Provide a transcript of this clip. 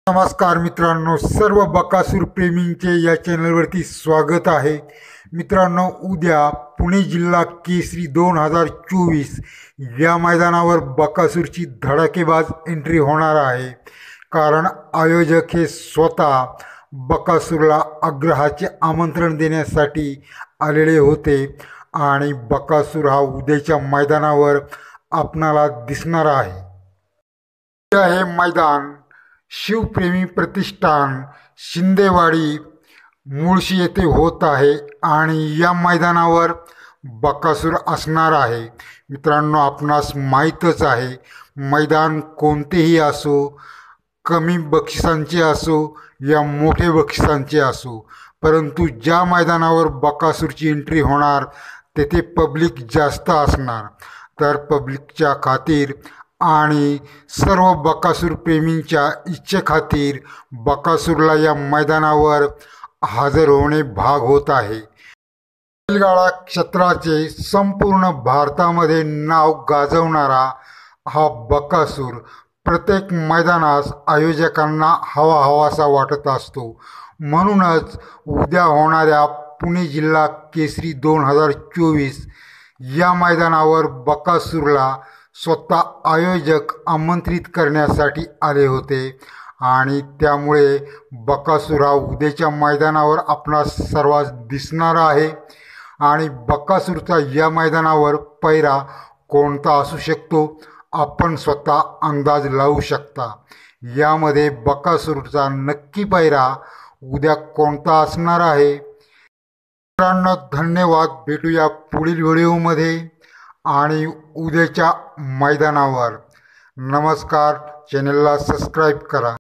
नमस्कार मित्रांनो, सर्व बकासूर प्रेमींचे या चॅनलवरती स्वागत आहे। मित्रांनो, उद्या पुणे जिल्हा केसरी 2024 या मैदानावर बकासूरची धडाकेबाज एंट्री होणार आहे। कारण आयोजक हे स्वतः बकासूरला आग्रहाचे आमंत्रण देण्यासाठी आलेले होते आणि बकासूर हा उद्याच्या मैदानावर आपणाला दिसणार आहे। हे मैदान शिवप्रेमी प्रतिष्ठान शिंदेवाडी मुळशी येथे होत आहे आणि या मैदानावर बकासूर असणार आहे। मित्रांनो, आपणास माहीतच आहे, मैदान कोणतेही असो, कमी बक्षिसांचे असो या मोठे बक्षिसांचे असो, परंतु ज्या मैदानावर बकासूरची एंट्री होणार तेथे पब्लिक जास्त असणार। तर पब्लिकच्या खातीर आणि सर्व बकासूर प्रेमींच्या इच्छेखातीर बकासूरला या मैदानावर हजर होणे भाग होत आहे। बैलगाडा क्षेत्राचे संपूर्ण भारतामध्ये नाव गाजवणारा हा बकासूर प्रत्येक मैदानास आयोजकांना हवाहवासा वाटत असतो। म्हणूनच उद्या होणाऱ्या पुणे जिल्हा केसरी 2024 या मैदानावर बकासूरला स्वतः आयोजक आमंत्रित करण्यासाठी आले होते आणि त्यामुळे बकासूर हा उद्याच्या मैदानावर आपणास सर्वांस दिसणार आहे। आणि बकासूरचा या मैदानावर पैरा कोणता असू शकतो आपण स्वतः अंदाज लावू शकता। यामध्ये बकासूरचा नक्की पैरा उद्या कोणता असणार आहे। मित्रांनो, धन्यवाद। भेटूया पुढील व्हिडिओमध्ये आणि उद्याच्या मैदानावर। नमस्कार, चॅनलला सबस्क्राईब करा।